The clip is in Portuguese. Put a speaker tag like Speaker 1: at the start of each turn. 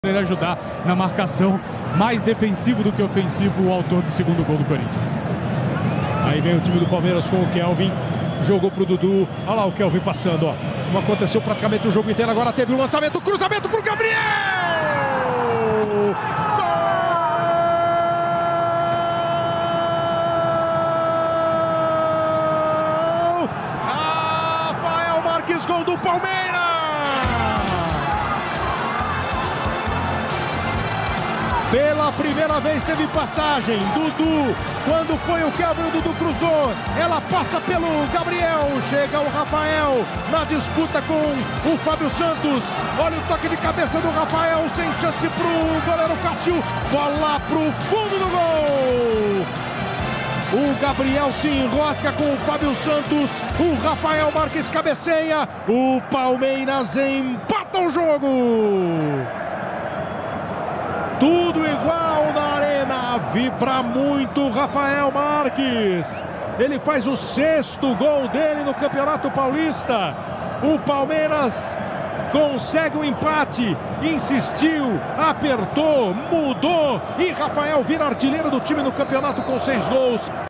Speaker 1: Ele ajudar na marcação, mais defensivo do que ofensivo, o autor do segundo gol do Corinthians.
Speaker 2: Aí vem o time do Palmeiras com o Kelvin, jogou pro Dudu, olha lá o Kelvin passando, ó. Como aconteceu praticamente o jogo inteiro, agora teve um lançamento, cruzamento pro Gabriel! Gol! Rafael Marques, gol do Palmeiras! Pela primeira vez teve passagem, Dudu, quando foi o Kelvin, o Dudu cruzou, ela passa pelo Gabriel, chega o Rafael na disputa com o Fábio Santos, olha o toque de cabeça do Rafael, sem chance pro goleiro Cássio, bola pro fundo do gol! O Gabriel se enrosca com o Fábio Santos, o Rafael Marques cabeceia, o Palmeiras empata o jogo! Tudo igual na arena, vibra muito Rafael Marques. Ele faz o 6º gol dele no Campeonato Paulista. O Palmeiras consegue o empate, insistiu, apertou, mudou e Rafael vira artilheiro do time no campeonato com 6 gols.